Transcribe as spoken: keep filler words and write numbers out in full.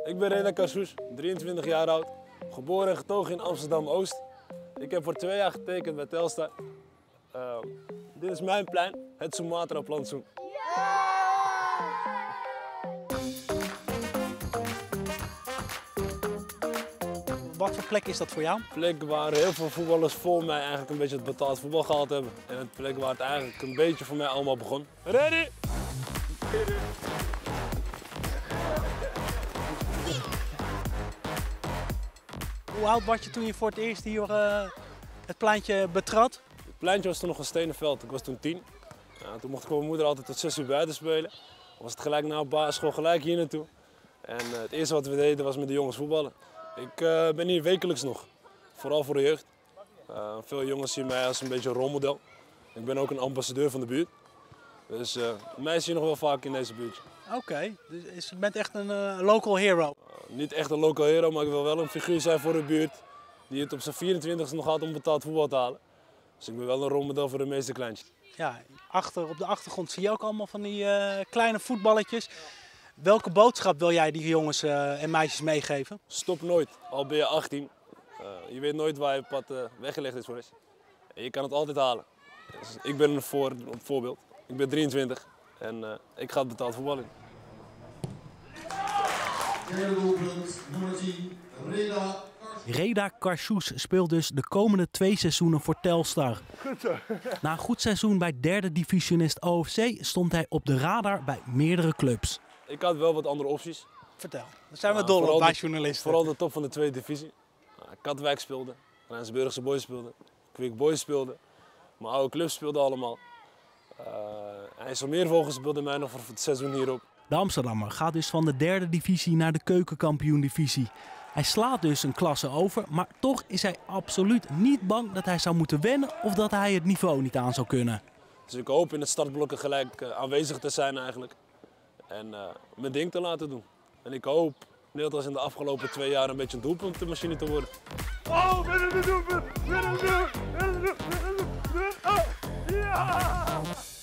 Ik ben Reda Karsous, drieëntwintig jaar oud, geboren en getogen in Amsterdam-Oost. Ik heb voor twee jaar getekend bij Telstar. Uh, dit is mijn plein, het Sumatra-plantsoen. Wat voor plek is dat voor jou? Een plek waar heel veel voetballers voor mij eigenlijk een beetje het betaald voetbal gehaald hebben. En een plek waar het eigenlijk een beetje voor mij allemaal begon. Ready? Hoe oud was je toen je voor het eerst hier uh, het pleintje betrad? Het pleintje was toen nog een stenen veld. Ik was toen tien. Ja, toen mocht ik met mijn moeder altijd tot zes uur buiten spelen. Dan was het gelijk na basisschool gelijk hier naartoe. En uh, het eerste wat we deden was met de jongens voetballen. Ik uh, ben hier wekelijks nog, vooral voor de jeugd. Uh, veel jongens zien mij als een beetje een rolmodel. Ik ben ook een ambassadeur van de buurt. Dus uh, mij zie je nog wel vaak in deze buurt. Oké, okay. Dus je bent echt een uh, local hero? Uh, niet echt een local hero, maar ik wil wel een figuur zijn voor de buurt die het op zijn vierentwintigste nog gaat om betaald voetbal te halen. Dus ik ben wel een rolmodel voor de meeste kleintjes. Ja, achter, op de achtergrond zie je ook allemaal van die uh, kleine voetballetjes. Welke boodschap wil jij die jongens uh, en meisjes meegeven? Stop nooit, al ben je achttien. Uh, je weet nooit waar je pad uh, weggelegd is voor is. En je kan het altijd halen. Dus ik ben een voor, een voorbeeld. Ik ben drieëntwintig en uh, ik ga het betaald voetballen in. Derde doelpunt, nummer tien, Reda. Reda Karsous speelt dus de komende twee seizoenen voor Telstar. Goed zo. Na een goed seizoen bij derde divisionist O F C stond hij op de radar bij meerdere clubs. Ik had wel wat andere opties. Vertel, daar zijn we dol op bij journalisten. Vooral de top van de tweede divisie. Katwijk speelde, Rijnsburgse Boys speelde, Quick Boys speelde. Mijn oude clubs speelden allemaal. Uh, IJsselmeervogels speelde mij nog voor het seizoen hierop. De Amsterdammer gaat dus van de derde divisie naar de keukenkampioen-divisie. Hij slaat dus een klasse over, maar toch is hij absoluut niet bang dat hij zou moeten wennen of dat hij het niveau niet aan zou kunnen. Dus ik hoop in het startblokken gelijk uh, aanwezig te zijn eigenlijk. En uh, mijn ding te laten doen. En ik hoop, net als in de afgelopen twee jaar, een beetje een doelpuntenmachine te worden. Oh, ben ik een doelpunt! Ben ik een doelpunt! Ben ik een doelpunt! Ja!